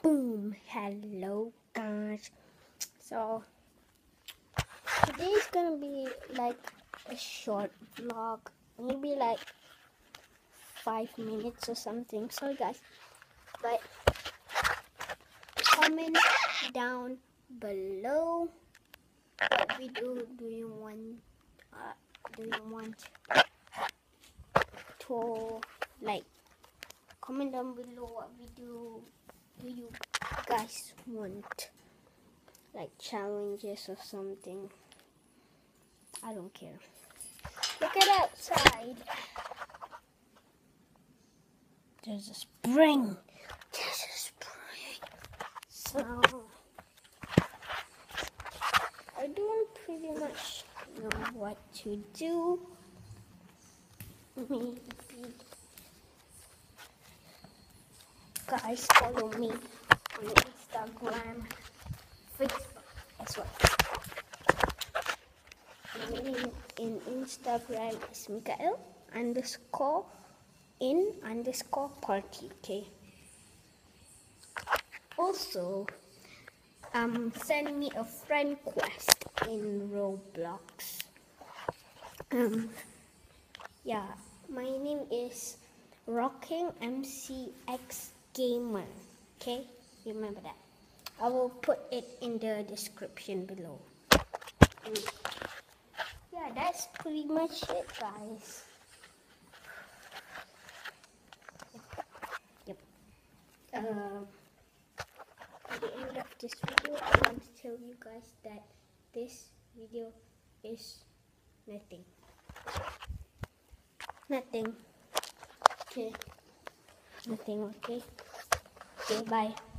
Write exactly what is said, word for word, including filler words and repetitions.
Boom! Hello guys. So today's gonna be like a short vlog, maybe like five minutes or something. So guys, but comment down below what video do you want uh, do you want to like. Comment down below what video do you guys want, like challenges or something. I don't care. Look at outside. There's a spring. There's a spring. So I don't pretty much know what to do. Maybe guys follow me on Instagram, Facebook as well. My name in Instagram is Mikael underscore in underscore party. Okay. Also, um, send me a friend request in Roblox. Um, yeah, my name is Rocking M C X Gamer. Okay, remember that. I will put it in the description below. Mm. Yeah, that's pretty much it, guys. Yep. Uh, at the end of this video, I want to tell you guys that this video is nothing. Nothing. Okay. Nothing. Okay. Okay. Bye.